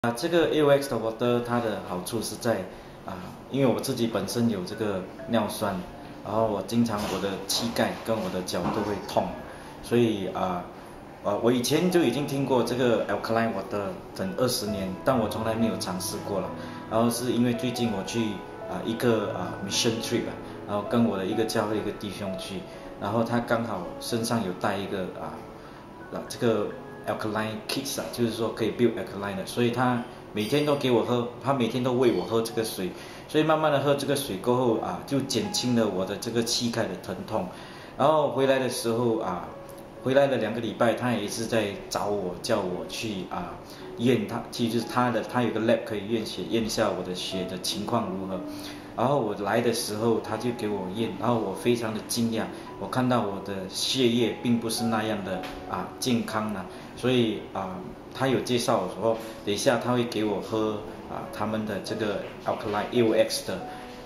这个 AOX 的 Water 它的好处是在因为我自己本身有这个尿酸，然后我经常我的膝盖跟我的脚都会痛，所以我以前就已经听过这个 Alkaline Water 整20年，但我从来没有尝试过了。然后是因为最近我去一个mission trip，然后跟我的一个教会一个弟兄去，然后他刚好身上有带一个这个 alkaline kits 就是说可以 build alkaline 的，所以他每天都给我喝，他每天都喂我喝这个水，所以慢慢的喝这个水过后就减轻了我的这个膝盖的疼痛。然后回来的时候回来了2个礼拜，他也是在找我，叫我去验他，其实他有个 lab 可以验血，验一下我的血的情况如何。然后我来的时候，他就给我验，然后我非常的惊讶，我看到我的血液并不是那样的健康了，所以他有介绍我说，等一下他会给我喝他们的这个 alkaline AOX 的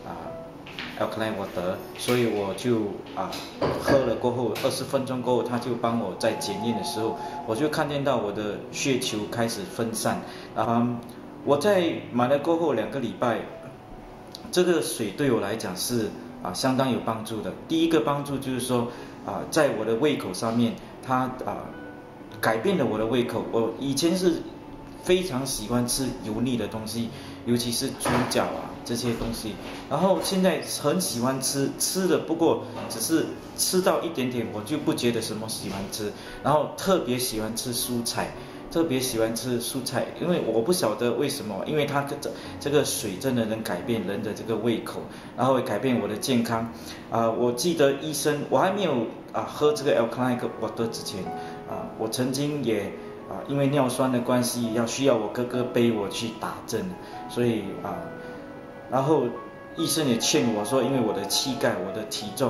alkaline water， 所以我就喝了过后20分钟过后，他就帮我在检验的时候，我就看见到我的血球开始分散。我在买了过后2个礼拜，这个水对我来讲是相当有帮助的。第一个帮助就是说在我的胃口上面，它改变了我的胃口。我以前是非常喜欢吃油腻的东西，尤其是猪脚这些东西，然后现在很喜欢吃的，不过只是吃到一点点，我就不觉得什么喜欢吃，然后特别喜欢吃蔬菜。因为我不晓得为什么，因为它这个水真的能改变人的这个胃口，然后会改变我的健康。我记得医生，我还没有喝这个 alkaline water 之前，我曾经也因为尿酸的关系，需要我哥哥背我去打针，所以然后医生也劝我说，因为我的膝盖，我的体重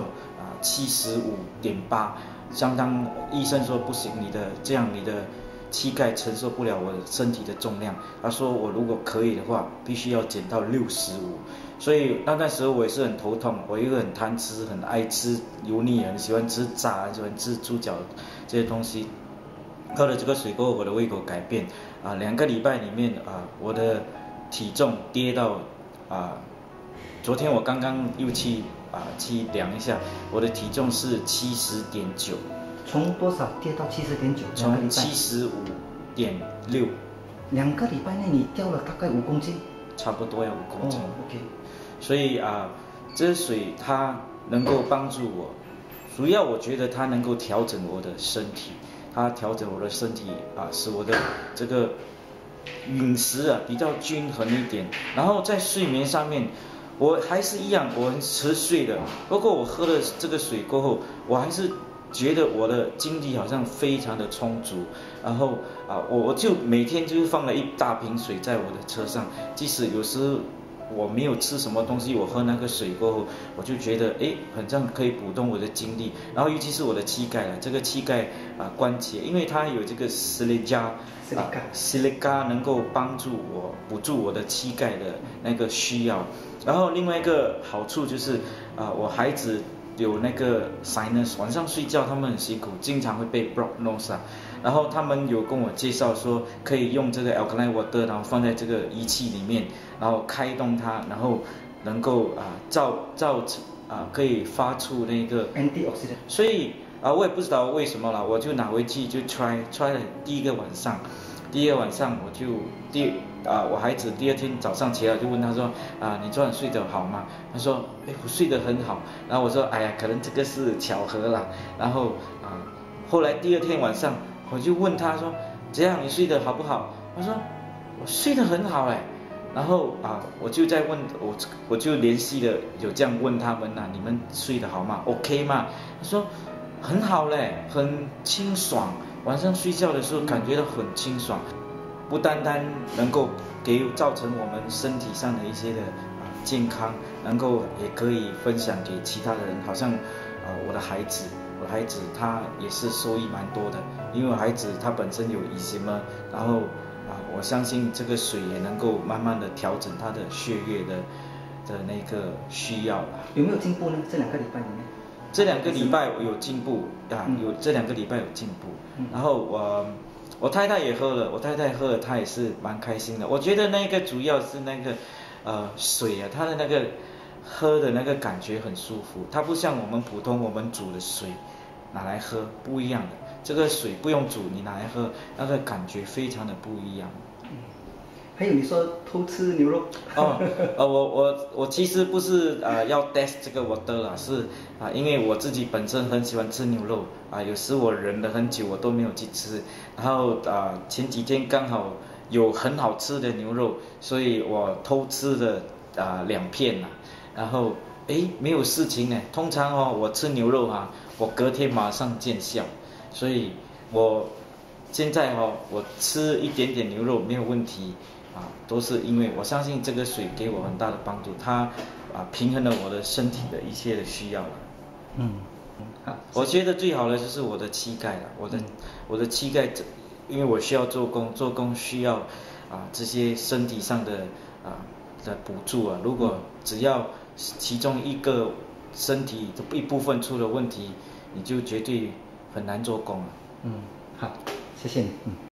75.8，相当医生说不行，你的膝盖承受不了我的身体的重量，他说我如果可以的话，必须要减到65，所以那时候我也是很头痛，我一个很贪吃，很爱吃油腻，很喜欢吃炸，很喜欢吃猪脚这些东西。喝了这个水过后，我的胃口改变2个礼拜里面我的体重跌到昨天我刚刚又去量一下，我的体重是70.9。 从多少跌到70.9？ 从75.6。 2个礼拜内你掉了大概5公斤， 差不多要5公斤。 OK。 所以这水它能够帮助我，主要我觉得它能够调整我的身体，使我的这个饮食比较均衡一点。然后在睡眠上面，我还是一样，我很迟睡的。不过我喝了这个水过后，我还是觉得我的精力好像非常的充足，然后我就每天就放了一大瓶水在我的车上，即使有时我没有吃什么东西，我喝那个水过后，我就觉得好像可以补充我的精力。然后尤其是我的膝盖这个膝盖关节，因为它有这个silica能够帮助我补助我的膝盖的那个需要。然后另外一个好处就是我孩子有那个 sinus， 晚上睡觉他们很辛苦，经常会被 block nose 然后他们有跟我介绍说，可以用这个 alkaline water， 然后放在这个仪器里面，然后开动它，然后能够可以发出那个 antioxidant。 所以我也不知道为什么了，我就拿回去就 try 了第一个晚上我就我孩子第2天早上起来就问他说你昨晚睡得好吗？他说我睡得很好。然后我说哎呀，可能这个是巧合啦。然后后来第2天晚上我就问他说，这样你睡得好不好？他说我睡得很好然后我就在问我就联系了，有这样问他们你们睡得好吗 ？OK 吗？他说很好很清爽，晚上睡觉的时候感觉到很清爽，不单单能够造成我们身体上的一些的健康，能够也可以分享给其他的人，好像我的孩子他也是收益蛮多的，因为我孩子他本身有eczema，然后我相信这个水也能够慢慢的调整他的血液的那个需要。 有没有进步呢？这2个礼拜里面？ 这2个礼拜我有进步这2个礼拜有进步。然后我太太也喝了，我太太喝了，她也是蛮开心的。我觉得那个主要是那个水啊，它的那个喝的那个感觉很舒服，它不像我们普通我们煮的水拿来喝不一样的。这个水不用煮，你拿来喝，那个感觉非常的不一样。 还有你说偷吃牛肉？ 我其实不是要 test 这个 water 啦，是因为我自己本身很喜欢吃牛肉有时我忍了很久我都没有去吃，然后前几天刚好有很好吃的牛肉，所以我偷吃了2片然后没有事情呢。通常我吃牛肉我隔天马上见效，所以我现在我吃一点点牛肉没有问题都是因为我相信这个水给我很大的帮助，它平衡了我的身体的一切的需要了。 好， 我觉得最好的就是我的膝盖了，我的膝盖，因为我需要做工需要这些身体上的补助如果只要其中一个身体的一部分出了问题，你就绝对很难做工了。 好，谢谢你。